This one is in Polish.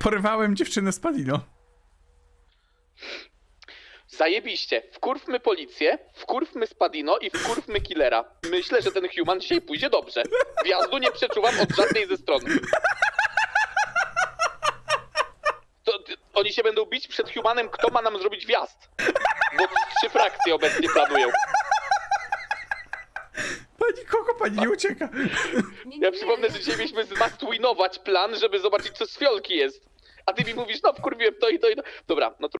Porywałem dziewczynę z Padino. Zajebiście. Wkurwmy policję, wkurwmy Spadino i wkurwmy killera. Myślę, że ten Human dzisiaj pójdzie dobrze. Wjazdu nie przeczuwam od żadnej ze stron. Oni się będą bić przed Humanem, kto ma nam zrobić wjazd. Bo 3 frakcje obecnie planują. Pani kogo, pani nie ucieka. Ja przypomnę, że dzisiaj mieliśmy zmust-winować plan, żeby zobaczyć, co z fiolki jest. A ty mi mówisz, no wkurwiłem to i to i to. Dobra, no